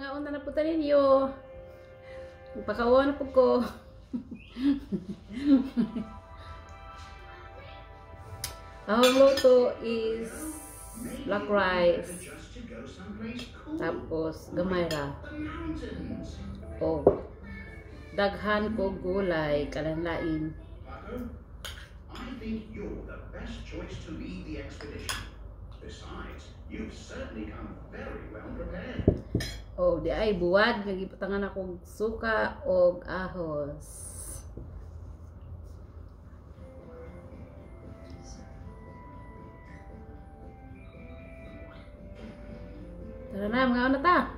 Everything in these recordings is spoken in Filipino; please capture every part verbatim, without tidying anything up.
mga unta na punta ninyo. Magpakawa na po ko. Ang luto is black rice. Tapos gamay ra. O daghan ko gulay kalanlain. I think you're the best choice to lead the expedition. Besides, you've certainly come very well prepared. O di ay buwad nga gipatangan akong suka og ahos. Tara na, mga ano ta?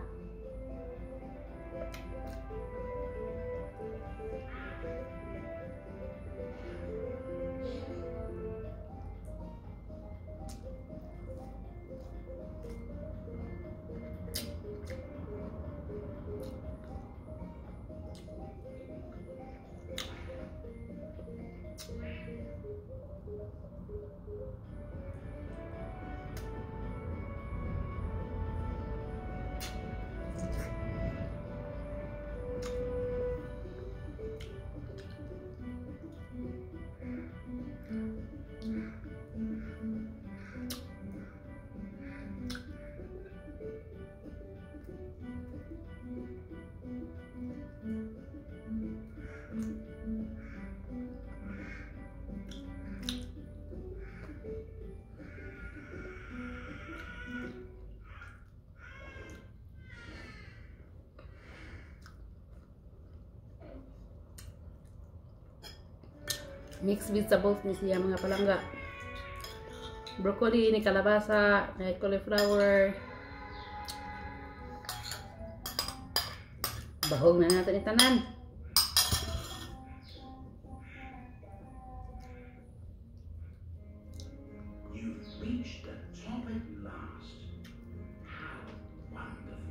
Mixed vegetables ni siya mga palangga. Broccoli, ni kalabasa, ni cauliflower. Bahog na natin itanan. You've reached the top at last. How wonderful.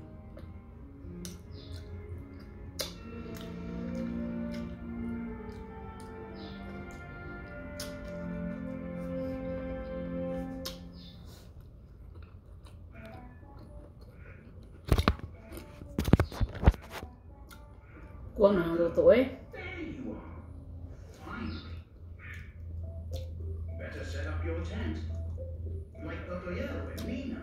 Kuwang na ang luto eh. There you are. Finally. Better set up your tent. Like Pocoyo and Nina.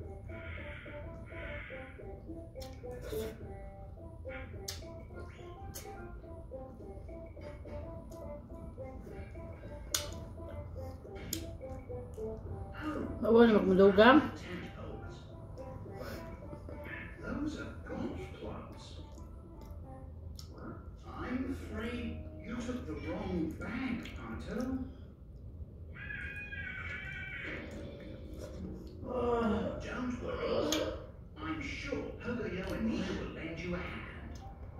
Awa na magmulugang. Tent poles. Those are golf clubs. I'm afraid you took the wrong bag, Panto. Don't worry. I'm sure Pocoyo and Nina will lend you a hand.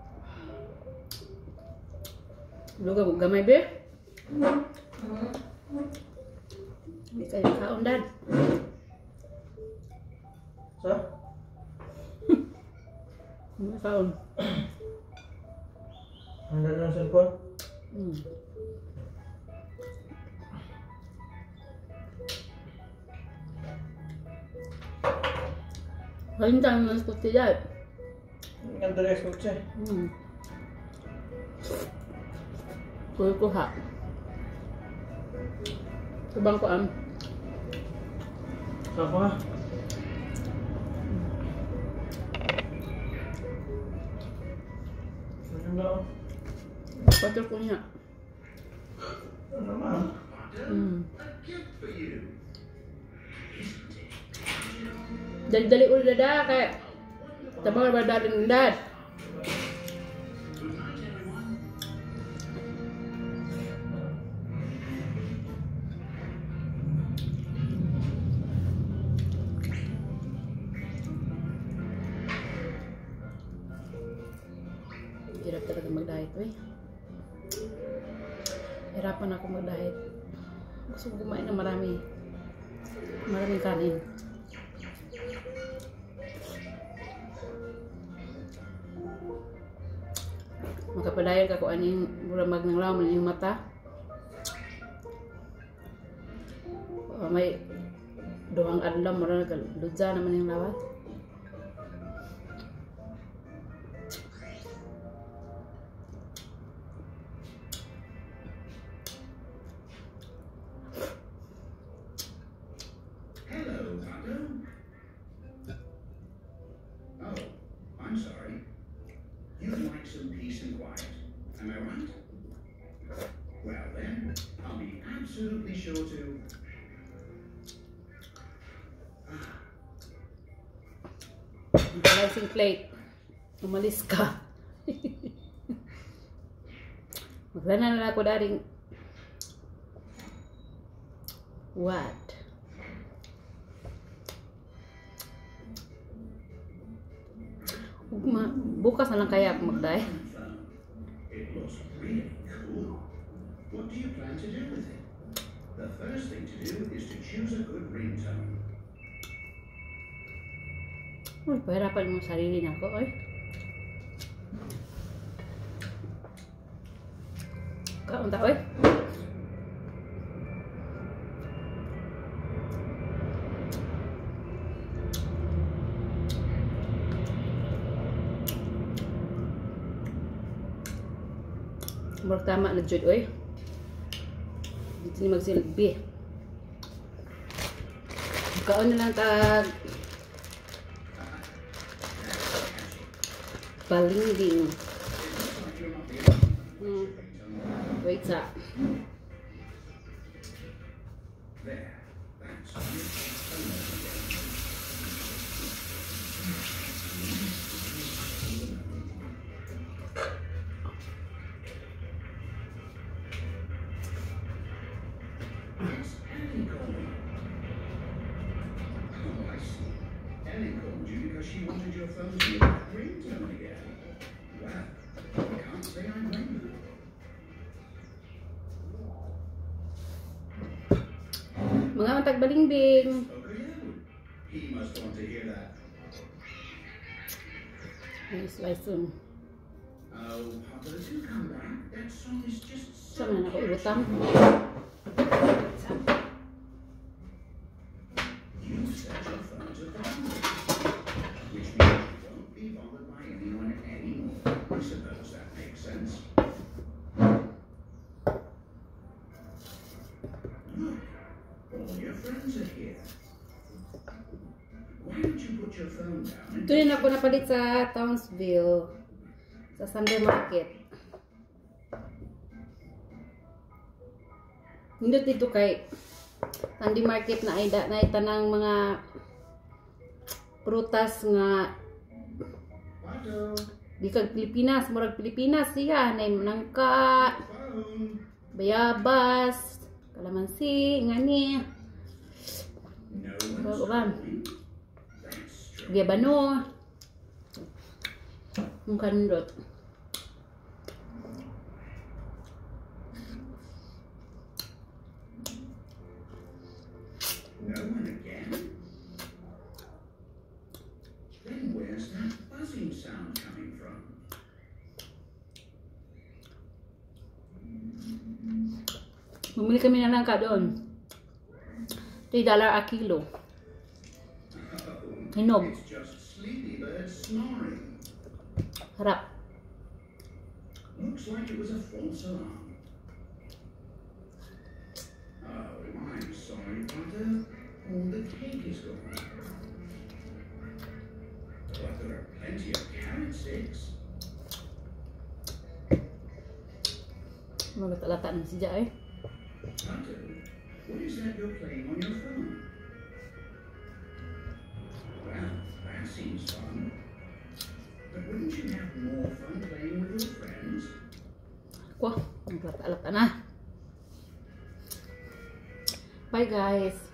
Luga kong gamay be. Hindi kayo kaon dad. Sa? Hindi kaon. Handa na ang cellphone? Hmm. Halintang na skuti dad. Ang dali escuche. Hmm. Kuy ko ha. Subang ko am. Sapa nga? Ano na ako? Patul ko niya. Ano naman? Hmm. A gift for you. Dali-dali ulit dada kaya tabang ba daling dad. Good night, everyone. Hirap talaga mag-diet, wey. Hirapan ako mag-diet. Gusto ko kumain ng marami. Maraming kanin. Makapadayon ka kung anong buramag ng laman yung mata. Uh, may duhang adlaw mo rin, ludza naman yung lawas. Am I right? Well then, I'll be absolutely sure to... Balancing plate. Umalis ka. Maglana na ako daring. What? Ugma, bukas na lang kaya ako magday. It looks really cool. What do you plan to do with it? The first thing to do is to choose a good ringtone. Uy, pahirapan mo sarili na ako, oy. Kaunta, oy. Murag tama na jud, oy. Dito ni magsilbi. Kaon na lang tag balingding. Hmm. Wait sa. There. That's Ellie called you because she wanted your phone to be a ringtone again. Well, I can't say I blame her. Mga matag balingding. Okay, he must want to hear that. Ay, slice soon. Oh, Papa, do come back. That song is just so Saan na ako ibutang? You set your phone to vibrate, which means you won't be bothered by anyone anymore. I suppose that makes sense. Look, all your friends are here. Why don't you put your phone down and Ito rin ako napalit sa Townsville. Sa Sunday Market. Nindot dito kay Sunday Market na ay na tanang mga prutas nga Pato, di kag Pilipinas, murag Pilipinas siya, nay nangka, phone. bayabas, kalamansi, ngani, No Bago one's ba? calling. That's true. gabano. Ang kandot. No one again? Then where's that buzzing sound coming from? Bumili kami na lang ka doon. three dollars a kilo. Oh, Hinog. it's just sleepy birds snoring. Harap. Looks like it was a false alarm. Oh, I'm sorry, Potter. All the cake is gone. But there are plenty of carrot sticks. Magalata ng siya eh. Potter, what is that you're playing on your phone? Well, that seems fun. But wouldn't you have more fun playing with your friends? Wah, magalata-alata na. Bye guys.